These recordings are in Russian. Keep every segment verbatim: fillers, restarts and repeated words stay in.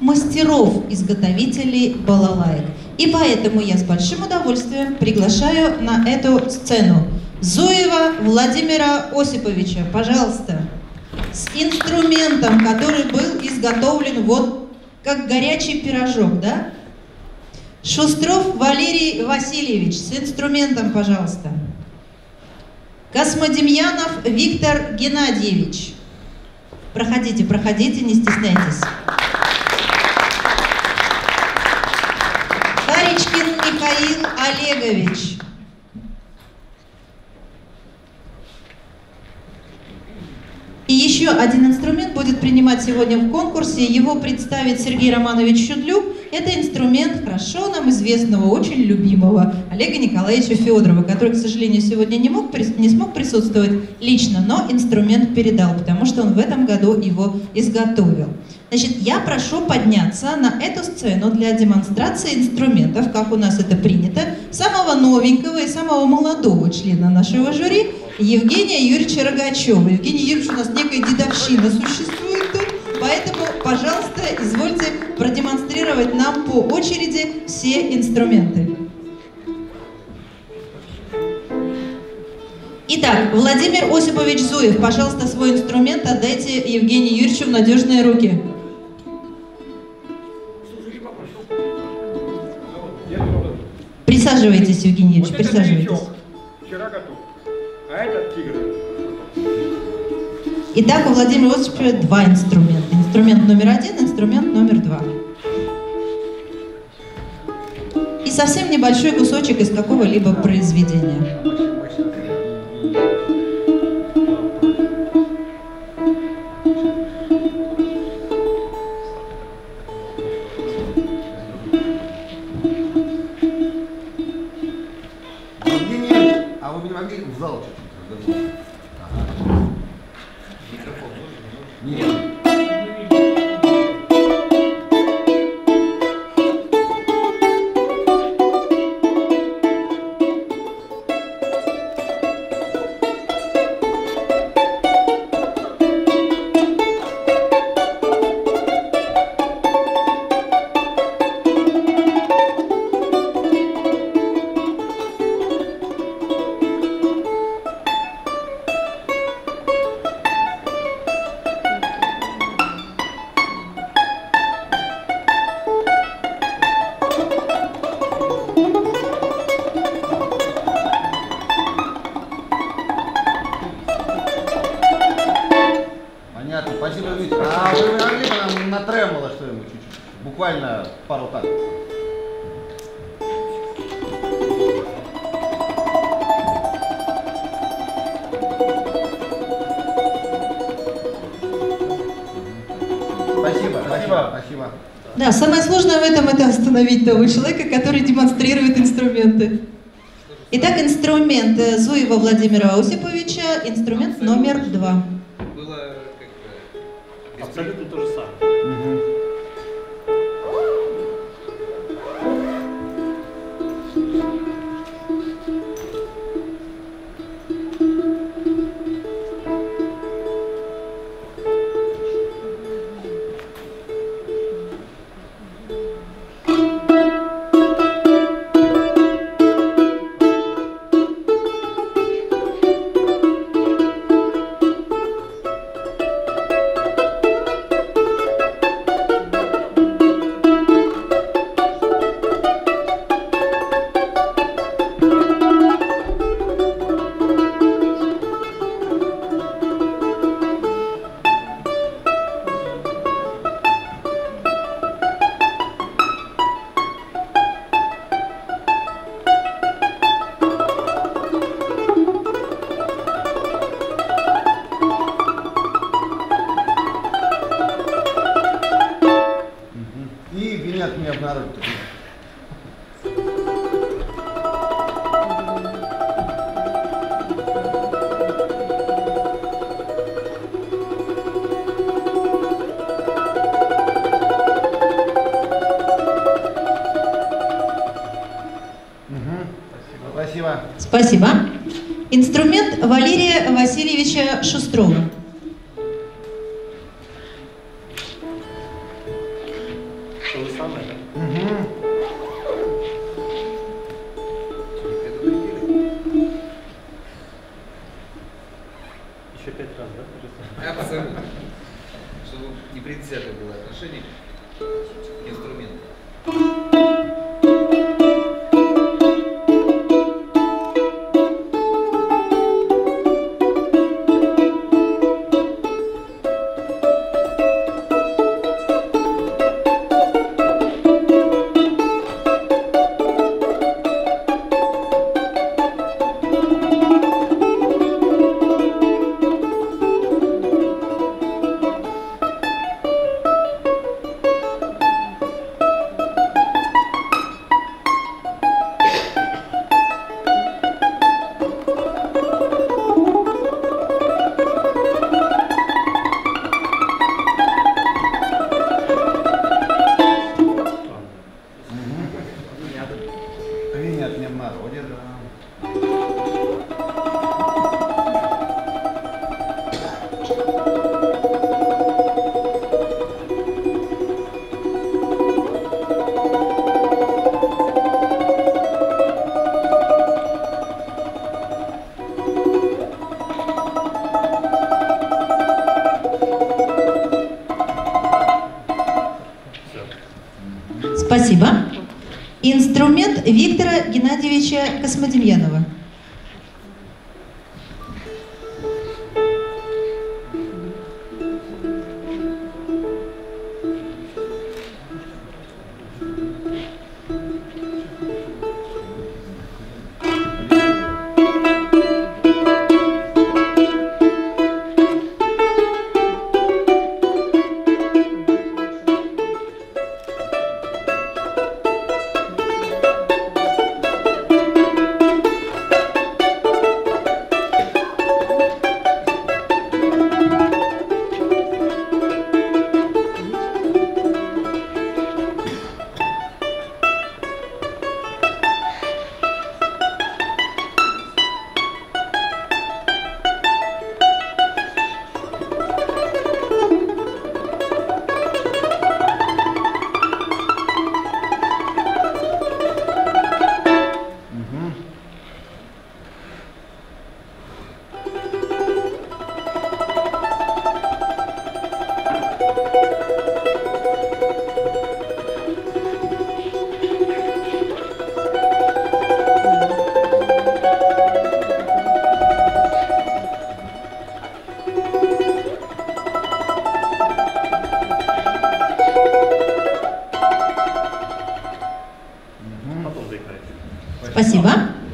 мастеров-изготовителей балалаек. И поэтому я с большим удовольствием приглашаю на эту сцену Зуева Владимира Осиповича. Пожалуйста. С инструментом, который был изготовлен вот как горячий пирожок, да? Шустров Валерий Васильевич с инструментом, пожалуйста. Космодемьянов Виктор Геннадьевич. Проходите, проходите, не стесняйтесь. Харичкин Михаил Олегович. И еще один инструмент будет принимать сегодня в конкурсе. Его представит Сергей Романович Щудлюк. Это инструмент хорошо нам известного, очень любимого Олега Николаевича Федорова, который, к сожалению, сегодня не, мог, не смог присутствовать лично, но инструмент передал, потому что он в этом году его изготовил. Значит, я прошу подняться на эту сцену для демонстрации инструментов, как у нас это принято, самого новенького и самого молодого члена нашего жюри, Евгения Юрьевича Рогачева. Евгений Юрьевич, у нас некая дедовщина существует тут, поэтому, пожалуйста, извольте продемонстрировать нам по очереди все инструменты. Итак, Владимир Осипович Зуев, пожалуйста, свой инструмент отдайте Евгению Юрьевичу в надежные руки. Присаживайтесь, Евгений Юрьевич, вот присаживайтесь. Вчера готов, а этот тигр. Итак, у Владимира Осиповича два инструмента. Инструмент номер один, инструмент номер два. И совсем небольшой кусочек из какого-либо произведения. В зал чуть-чуть развернуться. Ага. Микрофон нужен? Нет. Спасибо, Витя. А вы могли бы нам на тремоло что-нибудь чуть-чуть? Буквально пару тактов. Спасибо, спасибо, спасибо. Да, самое сложное в этом — это остановить того человека, который демонстрирует инструменты. Итак, инструмент Зуева Владимира Осиповича, инструмент номер два. Абсолютно то же самое. Угу. Меня обнаружить. Спасибо. Спасибо. Инструмент Валерия Васильевича Шустрова. То же самое, да? Угу. Еще пять раз, да? То же самое? Абсолютно. Чтобы непредвзятое было отношение к инструменту. Принят не в народе, да. Спасибо. Инструмент Виктора Геннадьевича Космодемьянова. Спасибо.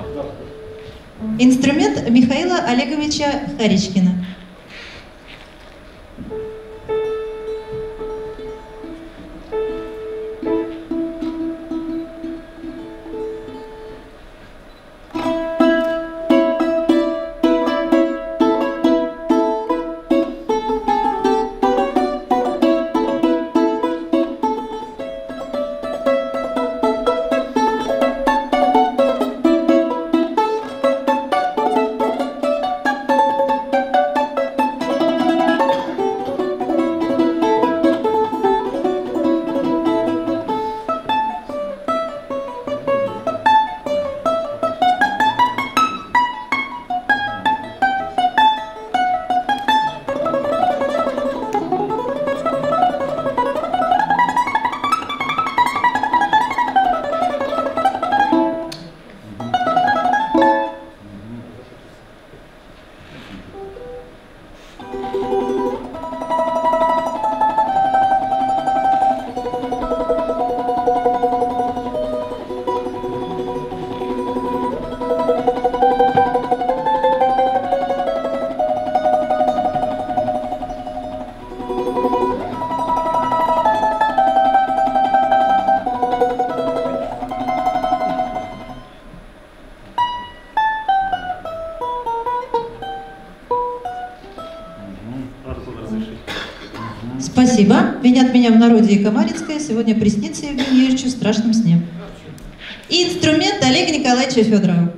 Инструмент Михаила Олеговича Харичкина. Спасибо. Винят меня в народе и Комаринская. Сегодня приснится Евгению Юрьевичу в страшном сне. И инструмент Олега Николаевича Федорова.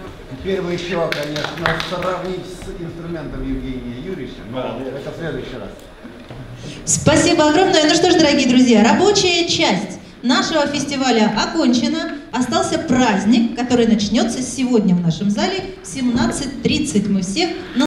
Теперь вы еще, конечно, сравнить с инструментом Евгения Юрьевича, но это в следующий раз. Спасибо огромное. Ну что ж, дорогие друзья, рабочая часть нашего фестиваля окончена. Остался праздник, который начнется сегодня в нашем зале в семнадцать тридцать. Мы всех